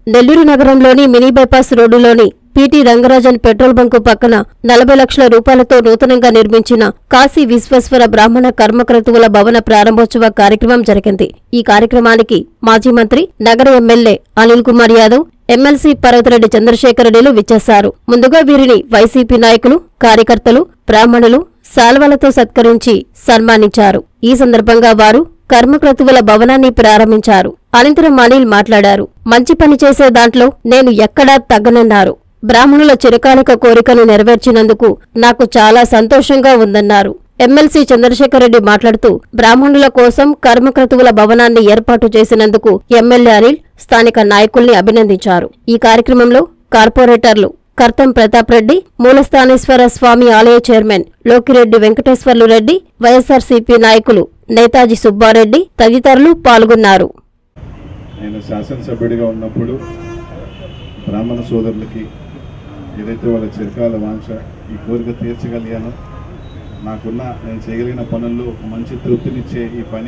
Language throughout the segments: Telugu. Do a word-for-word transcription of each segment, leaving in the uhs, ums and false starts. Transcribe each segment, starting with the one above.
నెల్లూరు నగరంలోని మినీ బైపాస్ రోడ్డులోని పీటీ రంగరాజన్ పెట్రోల్ బంకు పక్కన నలభై లక్షల రూపాయలతో నూతనంగా నిర్మించిన కాశీ విశ్వేశ్వర బ్రాహ్మణ కర్మక్రతువుల భవన ప్రారంభోత్సవ కార్యక్రమం జరిగింది. ఈ కార్యక్రమానికి మాజీ మంత్రి, నగర ఎమ్మెల్యే అనిల్ కుమార్ యాదవ్, ఎమ్మెల్సీ పర్వతరెడ్డి చంద్రశేఖరరెడ్డిలు విచ్చేశారు. ముందుగా వీరిని వైసీపీ నాయకులు, కార్యకర్తలు, బ్రాహ్మణులు శాల్వాలతో సత్కరించి సన్మానించారు. ఈ సందర్భంగా వారు కర్మక్రతువుల భవనాన్ని ప్రారంభించారు. అనంతరం అనిల్ మాట్లాడారు. మంచి పని చేసే దాంట్లో నేను ఎక్కడా తగ్గనన్నారు. బ్రాహ్మణుల చిరకాలిక కోరికను నెరవేర్చినందుకు నాకు చాలా సంతోషంగా ఉందన్నారు. ఎమ్మెల్సీ చంద్రశేఖరరెడ్డి మాట్లాడుతూ బ్రాహ్మణుల కోసం కర్మక్రతువుల భవనాన్ని ఏర్పాటు చేసినందుకు ఎమ్మెల్యే అనిల్ స్థానిక నాయకుల్ని అభినందించారు. ఈ కార్యక్రమంలో కార్పొరేటర్లు కర్తం ప్రతాప్ రెడ్డి, మూలస్థానేశ్వర స్వామి ఆలయ చైర్మన్ లోకిరెడ్డి వెంకటేశ్వర్లు రెడ్డి, వైఎస్ఆర్సీపీ నాయకులు నేతాజీ సుబ్బారెడ్డి తదితరులు పాల్గొన్నారు. నేను శాసనసభ్యుడిగా ఉన్నప్పుడు బ్రాహ్మణ సోదరులకి ఏదైతే వాళ్ళ చిరకాల వాంఛ, ఈ కోరిక తీర్చగలిగానో, నాకున్న నేను చేయగలిగిన పనుల్లో ఒక మంచి తృప్తినిచ్చే ఈ పని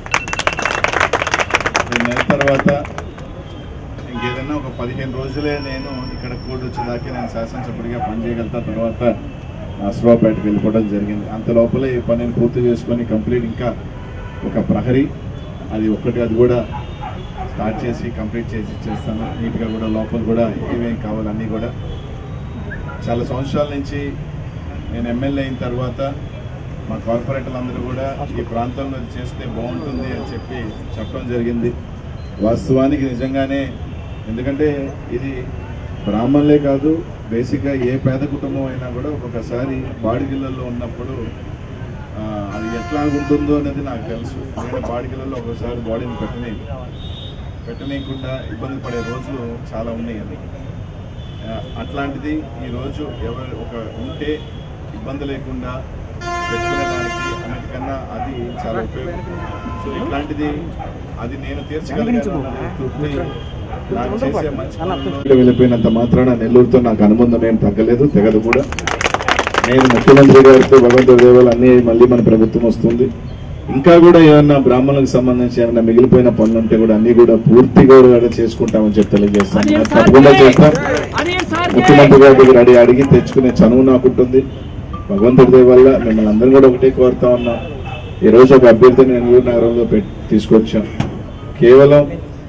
నెల తర్వాత ఇంకేదన్నా ఒక పదిహేను రోజులే నేను ఇక్కడ కోర్టు వచ్చేదాకా నేను శాసనసభ్యుడిగా పనిచేయగలుగుతా. తర్వాత అశ్వాపేటకి వెళ్ళిపోవడం జరిగింది. అంత లోపలే ఈ పనిని పూర్తి చేసుకొని కంప్లీట్ ఇంకా ఒక ప్రహరీ అది ఒక్కటి అది కూడా స్టార్ట్ చేసి కంప్లీట్ చేసి ఇచ్చేస్తాను. నీట్గా కూడా లోపల కూడా ఏమేమి కావాలన్నీ కూడా. చాలా సంవత్సరాల నుంచి నేను ఎమ్మెల్యే అయిన తర్వాత మా కార్పొరేటర్లు అందరూ కూడా ఈ ప్రాంతంలో చేస్తే బాగుంటుంది అని చెప్పి చెప్పడం జరిగింది. వాస్తవానికి నిజంగానే, ఎందుకంటే ఇది బ్రాహ్మణులే కాదు, బేసిక్గా ఏ పేద కుటుంబం అయినా కూడా ఒక్కొక్కసారి బాడిగిళ్ళల్లో ఉన్నప్పుడు అది ఎట్లా ఉంటుందో అనేది నాకు తెలుసు. నేను బాడిగిళ్ళల్లో ఒక్కొక్కసారి బాడీని పెట్టని పెట్టనీయకుండా ఇబ్బంది పడే రోజులు చాలా ఉన్నాయి. అది అట్లాంటిది ఈరోజు ఎవరు ఒక ఉంటే ఇబ్బంది లేకుండా పెట్టుకునేదానికి అన్నిటికన్నా అది చాలా ఉపయోగం. సో ఇట్లాంటిది అది నేను తీర్చగలిగాను. నాకు చేసే మంచి పనులు వెళ్ళిపోయినంత మాత్రాన నెల్లూరుతో నాకు అనుబంధం ఏం తగ్గలేదు, తెగదు కూడా. నేను ముఖ్యమంత్రి గారితో భగవంతుడి దేవాలు అన్నీ మళ్ళీ మన ప్రభుత్వం వస్తుంది. ఇంకా కూడా ఏమన్నా బ్రాహ్మణులకు సంబంధించి ఏమైనా మిగిలిపోయిన పనులు ఉంటే కూడా అన్ని కూడా పూర్తిగా కూడా చేసుకుంటామని చెప్పి తెలియజేస్తాను. తప్పకుండా చేస్తాం. ముఖ్యమంత్రి గారి దగ్గర అడిగి అడిగి తెచ్చుకునే చనువు నాకుంటుంది. భగవంతుడి దేవ వల్ల మిమ్మల్ని అందరూ కూడా ఒకటే కోరుతా ఉన్నాం. ఈరోజు ఒక అభ్యర్థిని నెల్లూరు నగరంలో పెట్టి తీసుకొచ్చాం. కేవలం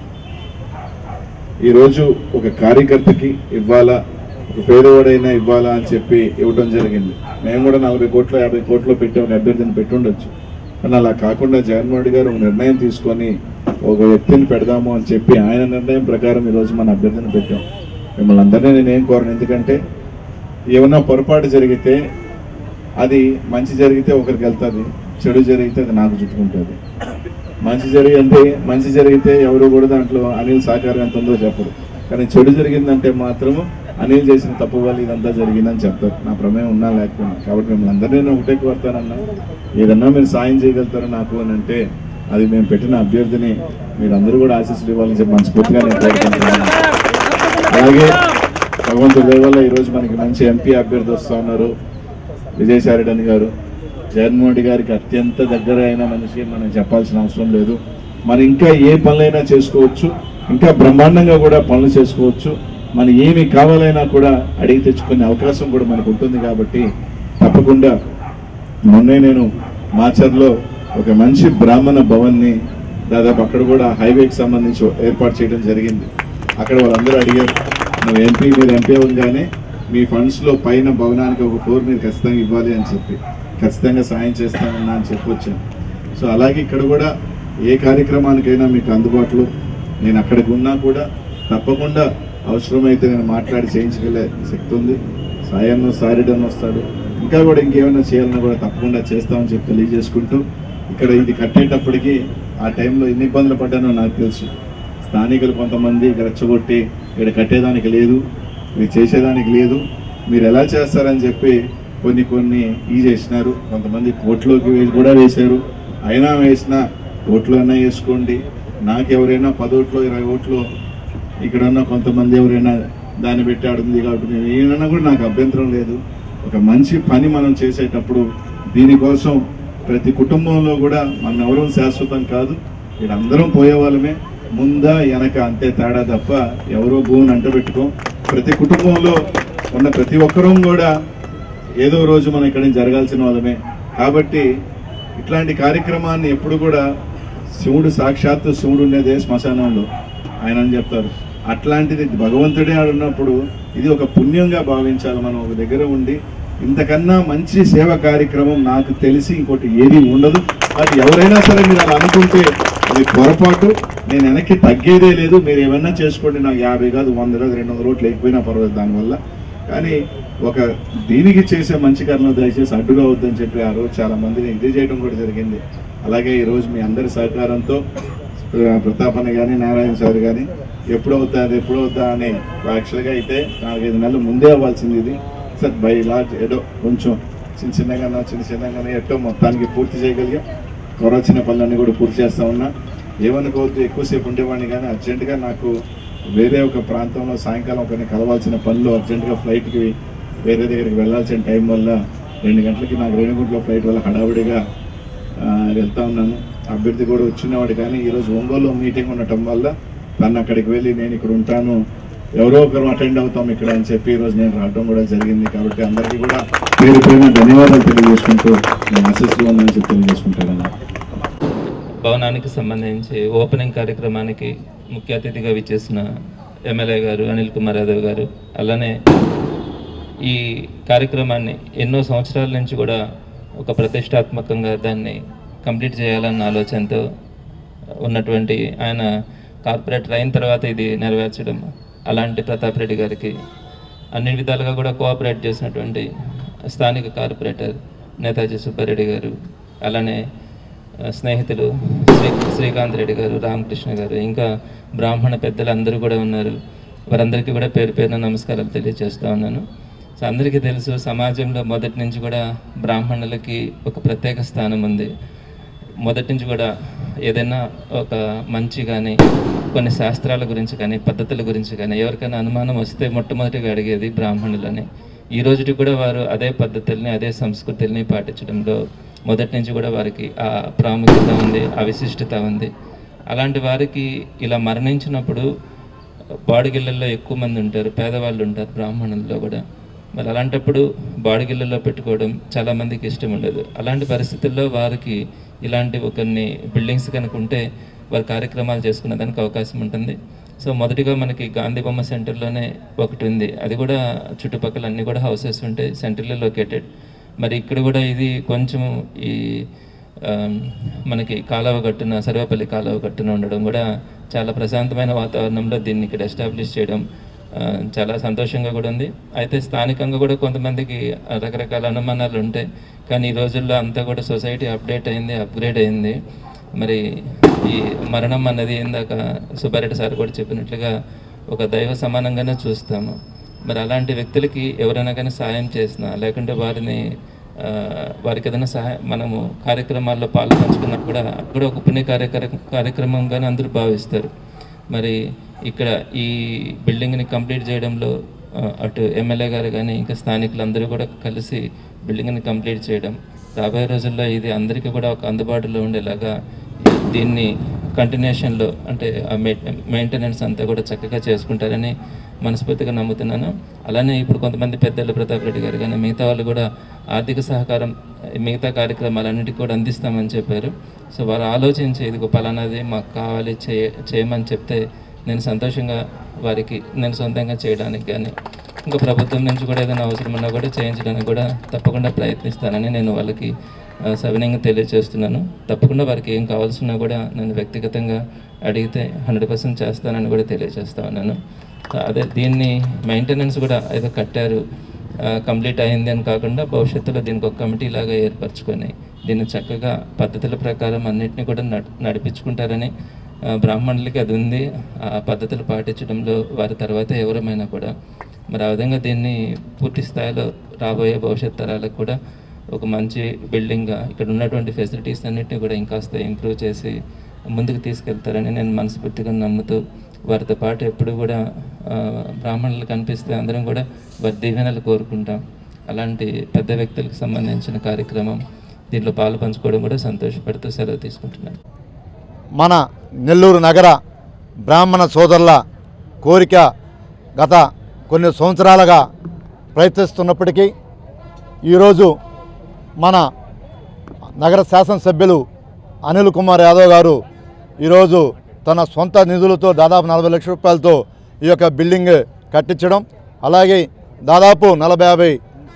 ఈరోజు ఒక కార్యకర్తకి ఇవ్వాలా, ఒక పేదవాడైనా ఇవ్వాలా అని చెప్పి ఇవ్వడం జరిగింది. మేము కూడా నలభై కోట్ల యాభై కోట్లు పెట్టి ఒక అభ్యర్థిని పెట్టి ఉండొచ్చు. కానీ అలా కాకుండా జగన్మోహన్ రెడ్డి గారు ఒక నిర్ణయం తీసుకొని ఒక వ్యక్తిని పెడదాము అని చెప్పి ఆయన నిర్ణయం ప్రకారం ఈరోజు మన అభ్యర్థిని పెట్టాం. మిమ్మల్ని అందరినీ నేనేం కోరను, ఎందుకంటే ఏమన్నా పొరపాటు జరిగితే అది మంచి జరిగితే ఒకరికి వెళ్తుంది, చెడు జరిగితే అది నాకు చుట్టుకుంటుంది. మంచి జరిగింది మంచి జరిగితే ఎవరు కూడా దాంట్లో అనిల్ సహకారం ఎంత ఉందో చెప్పరు. కానీ చెడు జరిగిందంటే మాత్రము అనిల్ చేసిన తప్పు వల్ల ఇదంతా జరిగిందని చెప్తారు. నా ప్రమేయం ఉన్నా లేకపోయినా. కాబట్టి మిమ్మల్ని అందరినీ నేను ఒకటే కోరుతానన్నా, ఏదన్నా మీరు సాయం చేయగలుగుతారో నాకు అని అంటే అది మేము పెట్టిన అభ్యర్థిని మీరు అందరూ కూడా ఆశీస్సులు ఇవ్వాలని చెప్పి మనస్ఫూర్తిగా నేను కోరుకుంటున్నాను. అలాగే భగవంతుడి దయ వల్ల ఈరోజు మనకి మంచి ఎంపీ అభ్యర్థి వస్తూ ఉన్నారు, విజయసాయిరెడ్డి గారు. జగన్మోహన్ రెడ్డి గారికి అత్యంత దగ్గర అయిన మనిషి, మనం చెప్పాల్సిన అవసరం లేదు. మరి ఇంకా ఏ పనులైనా చేసుకోవచ్చు, ఇంకా బ్రహ్మాండంగా కూడా పనులు చేసుకోవచ్చు. మన ఏమి కావాలైనా కూడా అడిగి తెచ్చుకునే అవకాశం కూడా మనకు ఉంటుంది. కాబట్టి తప్పకుండా మొన్నే నేను మాచర్లో ఒక మంచి బ్రాహ్మణ భవన్ని దాదాపు అక్కడ కూడా హైవేకి సంబంధించి ఏర్పాటు చేయడం జరిగింది. అక్కడ వాళ్ళందరూ అడిగారు, నువ్వు ఎంపీ మీరు ఎంపీ అవ్వగానే మీ ఫండ్స్లో పైన భవనానికి ఒక ఫ్లోర్ మీరు ఖచ్చితంగా ఇవ్వాలి అని చెప్పి ఖచ్చితంగా సాయం చేస్తానన్నా అని చెప్పి వచ్చాను. సో అలాగే ఇక్కడ కూడా ఏ కార్యక్రమానికైనా మీకు అందుబాటులో నేను అక్కడికి ఉన్నా కూడా తప్పకుండా అవసరమైతే నేను మాట్లాడి చేయించగలే శక్తి ఉంది. సాయన్న సారిడన్న వస్తాడు, ఇంకా కూడా ఇంకేమైనా చేయాలన్నా కూడా తప్పకుండా చేస్తామని చెప్పి తెలియజేసుకుంటూ, ఇక్కడ ఇది కట్టేటప్పటికి ఆ టైంలో ఎన్ని ఇబ్బందులు పడ్డానో నాకు తెలుసు. స్థానికులు కొంతమంది రెచ్చగొట్టి ఇక్కడ కట్టేదానికి లేదు, ఇది చేసేదానికి లేదు, మీరు ఎలా చేస్తారని చెప్పి కొన్ని కొన్ని ఈ చేసినారు. కొంతమంది కోట్లోకి వేసి కూడా వేశారు. అయినా వేసినా ఓట్లు అయినా వేసుకోండి, నాకు ఎవరైనా పది ఓట్లు ఇరవై ఓట్లు ఇక్కడన్నా కొంతమంది ఎవరైనా దాన్ని పెట్టి ఆడుతుంది కాబట్టి ఏమైనా కూడా నాకు అభ్యంతరం లేదు. ఒక మంచి పని మనం చేసేటప్పుడు దీనికోసం ప్రతి కుటుంబంలో కూడా మనం ఎవరూ శాశ్వతం కాదు, ఇక్కడ అందరం పోయే వాళ్ళమే. ముందా వెనక అంతే తేడా తప్ప ఎవరో భూమిని అంటబెట్టుకోం. ప్రతి కుటుంబంలో ఉన్న ప్రతి ఒక్కరూ కూడా ఏదో రోజు మనం ఇక్కడ జరగాల్సిన వాళ్ళమే. కాబట్టి ఇట్లాంటి కార్యక్రమాన్ని ఎప్పుడు కూడా శివుడు సాక్షాత్తు శివుడు ఉండేదే శ్మశానంలో ఆయన అని చెప్తారు. అట్లాంటిది భగవంతుడే ఆడున్నప్పుడు ఇది ఒక పుణ్యంగా భావించాలి. మనం ఒక దగ్గర ఉండి ఇంతకన్నా మంచి సేవ కార్యక్రమం నాకు తెలిసి ఇంకోటి ఏది ఉండదు. అది ఎవరైనా సరే మీరు అలా అనుకుంటే అది పొరపాటు. నేను వెనక్కి తగ్గేదే లేదు. మీరు ఏమన్నా చేసుకోండి, నాకు యాభై కాదు వంద కాదు రెండు వందల ఓట్లు లేకపోయినా పర్వాలేదు దానివల్ల. కానీ ఒక దీనికి చేసే మంచి కారణం దయచేసి అడ్డుగా వద్దని చెప్పి ఆ రోజు చాలా మందిని ఇది చేయడం కూడా జరిగింది. అలాగే ఈరోజు మీ అందరి సహకారంతో ప్రతాపన్న కానీ నారాయణ సార్ కానీ ఎప్పుడవుతా అది ఎప్పుడవుతా అని యాక్చువల్గా అయితే నాలుగైదు నెలలు ముందే అవ్వాల్సింది ఇది. సార్ బై లార్జ్ ఏదో కొంచెం చిన్న చిన్నగానో చిన్న చిన్నగానే ఎట్టో మొత్తానికి పూర్తి చేయగలిగాం. త్వర చిన్న పనులన్నీ కూడా పూర్తి చేస్తూ ఉన్నా. ఏమనుకోవద్దు, ఎక్కువసేపు ఉండేవాడిని కానీ అర్జెంటుగా నాకు వేరే ఒక ప్రాంతంలో సాయంకాలం ఒకరిని కలవాల్సిన పనులు అర్జెంటుగా ఫ్లైట్కి వేరే దగ్గరికి వెళ్ళాల్సిన టైం వల్ల రెండు గంటలకి నాకు రేణిగుంటలో ఫ్లైట్ వల్ల హడావుడిగా వెళ్తా ఉన్నాను. అభ్యర్థి కూడా వచ్చినవాడు కానీ ఈరోజు ఒంగోలులో మీటింగ్ ఉండటం వల్ల తను అక్కడికి వెళ్ళి నేను ఇక్కడ ఉంటాను, ఎవరో ఒకరు అటెండ్ అవుతాం ఇక్కడ అని చెప్పి ఈరోజు నేను రావడం కూడా జరిగింది. కాబట్టి అందరికీ కూడా పేరు పేరున ధన్యవాదాలు తెలియజేసుకుంటూ నేను ఆశీస్సులు ఉందని చెప్పి తెలియజేసుకుంటాను. భవనానికి సంబంధించి ఓపెనింగ్ కార్యక్రమానికి ముఖ్య అతిథిగా విచ్చేసిన ఎమ్మెల్యే గారు అనిల్ కుమార్ యాదవ్ గారు, అలానే ఈ కార్యక్రమాన్ని ఎన్నో సంవత్సరాల నుంచి కూడా ఒక ప్రతిష్టాత్మకంగా దాన్ని కంప్లీట్ చేయాలన్న ఆలోచనతో ఉన్నటువంటి ఆయన కార్పొరేటర్ అయిన తర్వాత ఇది నెరవేర్చడం, అలాంటి ప్రతాప్ రెడ్డి గారికి అన్ని విధాలుగా కూడా కోఆపరేట్ చేసినటువంటి స్థానిక కార్పొరేటర్ నేతాజీ సుబ్బారెడ్డి గారు, అలానే స్నేహితులు శ్రీ శ్రీకాంత్ రెడ్డి గారు, రామకృష్ణ గారు, ఇంకా బ్రాహ్మణ పెద్దలు అందరూ కూడా ఉన్నారు. వారందరికీ కూడా పేరు పేరున నమస్కారాలు తెలియజేస్తూ ఉన్నాను. సో అందరికీ తెలుసు, సమాజంలో మొదటి నుంచి కూడా బ్రాహ్మణులకి ఒక ప్రత్యేక స్థానం ఉంది. మొదటి నుంచి కూడా ఏదైనా ఒక మంచి కానీ కొన్ని శాస్త్రాల గురించి కానీ పద్ధతుల గురించి కానీ ఎవరికైనా అనుమానం వస్తే మొట్టమొదటిగా అడిగేది బ్రాహ్మణులని. ఈ రోజుకి కూడా వారు అదే పద్ధతుల్ని అదే సంస్కృతుల్ని పాటించడంలో మొదటి నుంచి కూడా వారికి ఆ ప్రాముఖ్యత ఉంది, ఆ విశిష్టత ఉంది. అలాంటి వారికి ఇలా మరణించినప్పుడు బాడిగిళ్ళల్లో ఎక్కువ మంది ఉంటారు, పేదవాళ్ళు ఉంటారు బ్రాహ్మణుల్లో కూడా. మరి అలాంటప్పుడు బాడిగిళ్ళల్లో పెట్టుకోవడం చాలామందికి ఇష్టం ఉండదు. అలాంటి పరిస్థితుల్లో వారికి ఇలాంటి కొన్ని బిల్డింగ్స్ కనుక ఉంటే వారి కార్యక్రమాలు చేసుకునే దానికి అవకాశం ఉంటుంది. సో మొదటిగా మనకి గాంధీ బొమ్మ సెంటర్లోనే ఒకటి ఉంది, అది కూడా చుట్టుపక్కల అన్నీ కూడా హౌసెస్ ఉంటాయి, సెంటర్లో లొకేటెడ్. మరి ఇక్కడ కూడా ఇది కొంచెం ఈ మనకి కాలువ గట్టున సర్వేపల్లి కాలువ గట్టున ఉండడం కూడా చాలా ప్రశాంతమైన వాతావరణంలో దీన్ని ఇక్కడ ఎస్టాబ్లిష్ చేయడం చాలా సంతోషంగా కూడా ఉంది. అయితే స్థానికంగా కూడా కొంతమందికి రకరకాల అనుమానాలు ఉంటాయి, కానీ ఈ రోజుల్లో అంతా కూడా సొసైటీ అప్డేట్ అయింది, అప్గ్రేడ్ అయింది. మరి ఈ మరణం అన్నది ఇందాక సుబ్బారెడ్డి సార్ కూడా చెప్పినట్లుగా ఒక దైవ సమానంగానే చూస్తాము. మరి అలాంటి వ్యక్తులకి ఎవరైనా కానీ సాయం చేసినా లేకుంటే వారిని వారికి ఏదైనా సహాయం మనము కార్యక్రమాల్లో పాల్పంచుకున్నా కూడా కూడా ఒక పుణ్య కార్యక్రమ కార్యక్రమంగానే అందరూ భావిస్తారు. మరి ఇక్కడ ఈ బిల్డింగ్ని కంప్లీట్ చేయడంలో అటు ఎమ్మెల్యే గారు కానీ ఇంకా స్థానికులందరూ కూడా కలిసి బిల్డింగ్ని కంప్లీట్ చేయడం, రాబోయే రోజుల్లో ఇది అందరికీ కూడా ఒక అందుబాటులో ఉండేలాగా దీన్ని కంటిన్యూషన్లో అంటే మెయింటెనెన్స్ అంతా కూడా చక్కగా చేసుకుంటారని మనస్ఫూర్తిగా నమ్ముతున్నాను. అలానే ఇప్పుడు కొంతమంది పెద్దలు ప్రతాప్ రెడ్డి గారు కానీ మిగతా వాళ్ళు కూడా ఆర్థిక సహకారం మిగతా కార్యక్రమాలన్నిటికీ కూడా అందిస్తామని చెప్పారు. సో వారు ఆలోచించి ఇదిగో పలానాది మాకు కావాలి చేయ చేయమని చెప్తే నేను సంతోషంగా వారికి నేను సొంతంగా చేయడానికి కానీ ఇంకా ప్రభుత్వం నుంచి కూడా ఏదైనా అవసరం ఉన్నా కూడా చేయించడానికి కూడా తప్పకుండా ప్రయత్నిస్తానని నేను వాళ్ళకి సవినయంగా తెలియజేస్తున్నాను. తప్పకుండా వారికి ఏం కావాల్సినా కూడా నేను వ్యక్తిగతంగా అడిగితే హండ్రెడ్ పర్సెంట్ చేస్తానని కూడా తెలియజేస్తా ఉన్నాను. అదే దీన్ని మెయింటెనెన్స్ కూడా ఏదో కట్టారు కంప్లీట్ అయింది అని కాకుండా భవిష్యత్తులో దీనికి ఒక కమిటీ లాగా ఏర్పరచుకొని దీన్ని చక్కగా పద్ధతుల ప్రకారం అన్నింటినీ కూడా నడిపించుకుంటారని బ్రాహ్మణులకి అది ఉంది. ఆ పద్ధతులు పాటించడంలో వారి తర్వాత ఎవరమైనా కూడా మరి ఆ విధంగా దీన్ని పూర్తి స్థాయిలో రాబోయే భవిష్యత్ తరాలకు కూడా ఒక మంచి బిల్డింగ్గా ఇక్కడ ఉన్నటువంటి ఫెసిలిటీస్ అన్నింటినీ కూడా ఇంకాస్త ఇంప్రూవ్ చేసి ముందుకు తీసుకెళ్తారని నేను మనస్ఫూర్తిగా నమ్ముతూ వారితో పాటు ఎప్పుడు కూడా బ్రాహ్మణులు కనిపిస్తే అందరం కూడా వారి దీవెనలు కోరుకుంటాం. అలాంటి పెద్ద వ్యక్తులకు సంబంధించిన కార్యక్రమం దీంట్లో పాలు పంచుకోవడం కూడా సంతోషపడుతూ సెలవు తీసుకుంటున్నాను. మన నెల్లూరు నగర బ్రాహ్మణ సోదరుల కోరిక గత కొన్ని సంవత్సరాలుగా ప్రయత్నిస్తున్నప్పటికీ ఈరోజు మన నగర శాసనసభ్యులు అనిల్ కుమార్ యాదవ్ గారు ఈరోజు తన సొంత నిధులతో దాదాపు నలభై లక్షల రూపాయలతో ఈ యొక్క బిల్డింగ్ కట్టించడం, అలాగే దాదాపు నలభై యాభై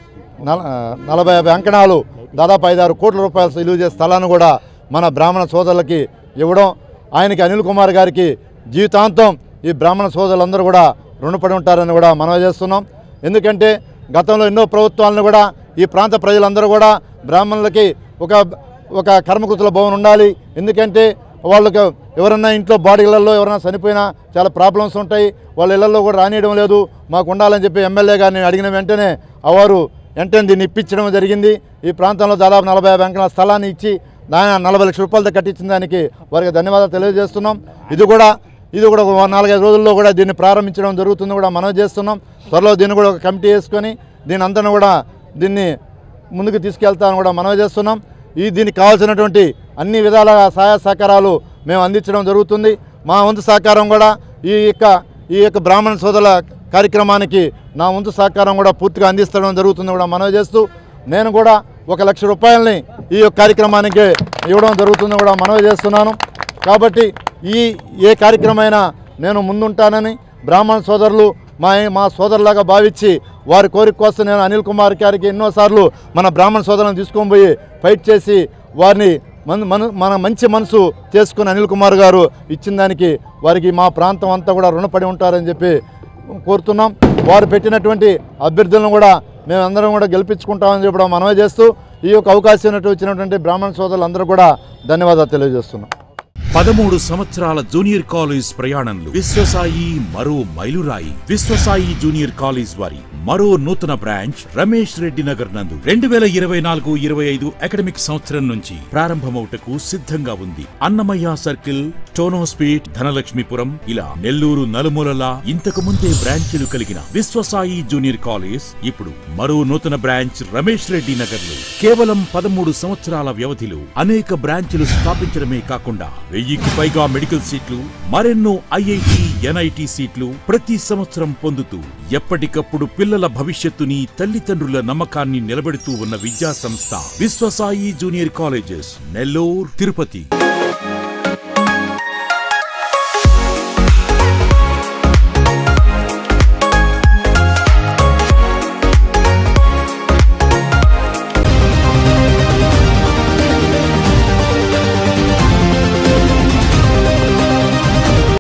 నలభై యాభై అంకణాలు దాదాపు ఐదారు కోట్ల రూపాయలు విలువ చేసే స్థలాన్ని కూడా మన బ్రాహ్మణ సోదరులకి ఇవ్వడం, ఆయనకి అనిల్ కుమార్ గారికి జీవితాంతం ఈ బ్రాహ్మణ సోదరులందరూ కూడా రుణపడి ఉంటారని కూడా మనవి చేస్తున్నాం. ఎందుకంటే గతంలో ఎన్నో ప్రభుత్వాలను కూడా ఈ ప్రాంత ప్రజలందరూ కూడా బ్రాహ్మణులకి ఒక ఒక కర్మకృతుల భవనం ఉండాలి, ఎందుకంటే వాళ్ళకి ఎవరన్నా ఇంట్లో బాడీలలో ఎవరైనా చనిపోయినా చాలా ప్రాబ్లమ్స్ ఉంటాయి, వాళ్ళ ఇళ్లలో కూడా రానియడం లేదు, మాకు ఉండాలని చెప్పి ఎమ్మెల్యే గారిని అడిగిన వెంటనే వారు వెంటనే దీన్ని ఇప్పించడం జరిగింది. ఈ ప్రాంతంలో దాదాపు నలభై యాభై అంకణాల స్థలాన్ని ఇచ్చి దాని నలభై లక్షల రూపాయలతో కట్టించిన దానికి వారికి ధన్యవాదాలు తెలియజేస్తున్నాం. ఇది కూడా ఇది కూడా ఒక నాలుగైదు రోజుల్లో కూడా దీన్ని ప్రారంభించడం జరుగుతుంది కూడా మనవి చేస్తున్నాం. త్వరలో దీన్ని కూడా ఒక కమిటీ వేసుకొని దీని అంతా కూడా దీన్ని ముందుకు తీసుకెళ్తామని కూడా మనవి చేస్తున్నాం. ఈ దీనికి కావాల్సినటువంటి అన్ని విధాల సహాయ సహకారాలు మేము అందించడం జరుగుతుంది. మా వంతు సహకారం కూడా ఈ యొక్క ఈ యొక్క బ్రాహ్మణ సోదరుల కార్యక్రమానికి నా వంతు సహకారం కూడా పూర్తిగా అందిస్తడం జరుగుతుంది కూడా మనవి చేస్తూ, నేను కూడా ఒక లక్ష రూపాయలని ఈ యొక్క కార్యక్రమానికి ఇవ్వడం జరుగుతుంది కూడా మనవి చేస్తున్నాను. కాబట్టి ఈ ఏ కార్యక్రమైనా నేను ముందుంటానని బ్రాహ్మణ సోదరులు మా మా సోదరులాగా భావించి వారి కోరిక కోసం నేను అనిల్ కుమార్ గారికి ఎన్నోసార్లు మన బ్రాహ్మణ సోదరులను తీసుకొని పోయి ఫైట్ చేసి వారిని మన మన మన మంచి మనసు చేసుకుని అనిల్ కుమార్ గారు ఇచ్చిన దానికి వారికి మా ప్రాంతం అంతా కూడా రుణపడి ఉంటారని చెప్పి కోరుతున్నాం. వారు పెట్టినటువంటి అభ్యర్థులను కూడా మేమందరం కూడా గెలిపించుకుంటామని చెప్పడం మనవి చేస్తూ ఈ యొక్క అవకాశం ఇచ్చినటువంటి బ్రాహ్మణ సోదరులందరూ కూడా ధన్యవాదాలు తెలియజేస్తున్నాం. పదమూడు సంవత్సరాల జూనియర్ కాలేజ్ ప్రయాణంలో విశ్వసాయి మరో మైలురాయి. విశ్వసాయి జూనియర్ కాలేజ్ వారి మరో నూతన బ్రాంచ్ రమేష్ రెడ్డి నగర్ నందు రెండు వేల ఇరవై నాలుగు ఇరవై ఐదు అకాడమిక్ సంవత్సరం నుంచి ప్రారంభమవుటకు సిద్ధంగా ఉంది. అన్నమయ్య సర్కిల్, టోనోస్పీట్, ధనలక్ష్మీపురం ఇలా నెల్లూరు నలుమూలలా ఇంతకు ముందే బ్రాంచీలు కలిగిన విశ్వసాయి జూనియర్ కాలేజ్ ఇప్పుడు మరో నూతన బ్రాంచ్ రమేష్ రెడ్డి నగర్ లో కేవలం పదమూడు సంవత్సరాల వ్యవధిలో అనేక బ్రాంచీలు స్థాపించడమే కాకుండా వెయ్యికి పైగా మెడికల్ సీట్లు, మరెన్నో ఐఐటి, ఎన్ఐటి సీట్లు ప్రతి సంవత్సరం పొందుతూ ఎప్పటికప్పుడు పిల్లల భవిష్యత్తుని, తల్లిదండ్రుల నమ్మకాన్ని నిలబెడుతూ ఉన్న విద్యా సంస్థ విశ్వసాయి జూనియర్ కాలేజెస్, నెల్లూరు, తిరుపతి.